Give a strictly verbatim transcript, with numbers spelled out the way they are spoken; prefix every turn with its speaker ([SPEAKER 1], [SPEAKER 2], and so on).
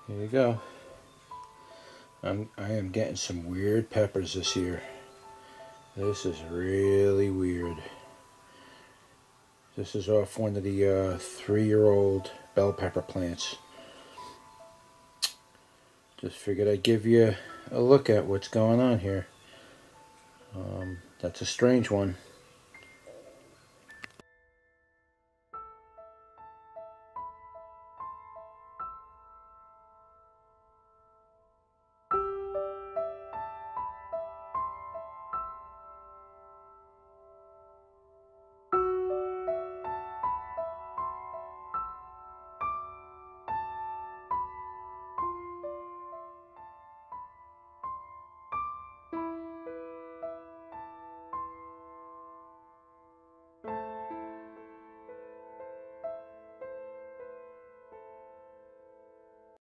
[SPEAKER 1] Here you go. I'm, I am getting some weird peppers this year. This is really weird. This is off one of the uh, three-year-old bell pepper plants. Just figured I'd give you a look at what's going on here. Um, that's a strange one.